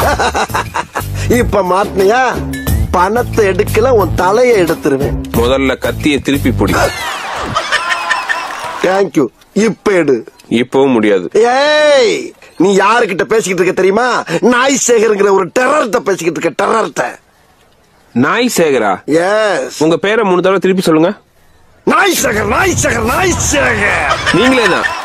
இப்ப மாட்டினியா? பணத்தை எடுக்கல, உன் தலையை எடுத்துருவேன். முதல்ல கத்தியை திருப்பி பிடி. தேங்க்யூ. இப்ப எடு. இப்பவும் முடியாது. ஏய், நீ யாருக்கிட்ட பேசிக்கிட்டு இருக்க தெரியுமா? நாய் சேகர்ங்கிற ஒரு டெரர்ட்ட பேசிக்கிட்டு இருக்க. டெரர்ட்ட. நாய் சேகரா? எஸ். உங்க பேரை 3 தடவை திருப்பி சொல்லுங்க. நாய் சேகர், நாய் சேகர், நாய் சேகர். நீங்களே தான்.